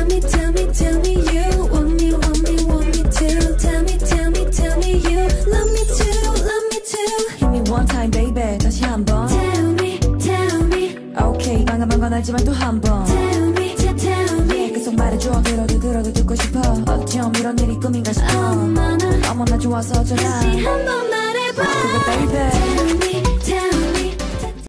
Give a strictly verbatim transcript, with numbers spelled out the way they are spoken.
Tell me, tell me, tell me you want me, want me, want me too. Tell me, tell me, tell me you love me too, love me too. Hit me one time baby 다시 한번 Tell me, tell me. Okay 반가운 건 알지만 또 한번 Tell me, tell me. yeah, 계속 말해줘 들어도 들어도 듣고 싶어 어쩜 이런 일이 꿈인가 싶어 어머나 어머나 좋아서 어쩌나 다시 한번 말해봐. 그거 baby Tell me, tell